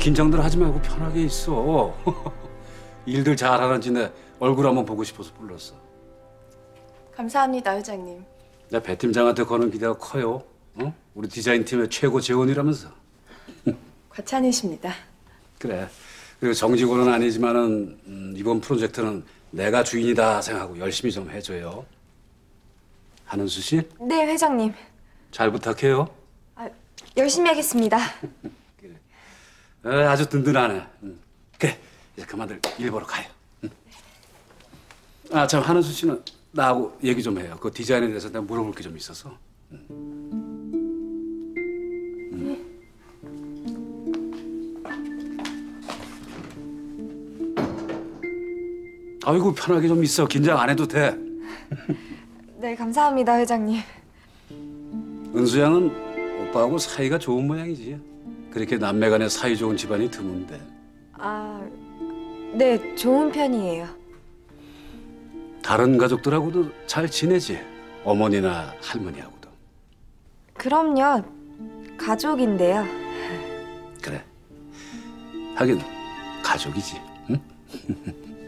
긴장들 하지 말고 편하게 있어. 일들 잘하는지 내 얼굴 한번 보고 싶어서 불렀어. 감사합니다, 회장님. 내 배 팀장한테 거는 기대가 커요. 어? 우리 디자인 팀의 최고 재원이라면서. 과찬이십니다. 그래. 그리고 정직원은 아니지만은 이번 프로젝트는 내가 주인이다 생각하고 열심히 좀 해줘요. 한은수 씨, 네, 회장님. 잘 부탁해요. 열심히 하겠습니다. 아주 든든하네. 그래, 이제 그만들 일 보러 가요. 아, 참 한은수 씨는 나하고 얘기 좀 해요. 그 디자인에 대해서 내가 물어볼 게 좀 있어서. 아이고 편하게 좀 있어. 긴장 안 해도 돼. 네, 감사합니다, 회장님. 은수 양은 오빠하고 사이가 좋은 모양이지. 그렇게 남매 간에 사이 좋은 집안이 드문데. 네, 좋은 편이에요. 다른 가족들하고도 잘 지내지? 어머니나 할머니하고도. 그럼요. 가족인데요. 그래. 하긴 가족이지. 응?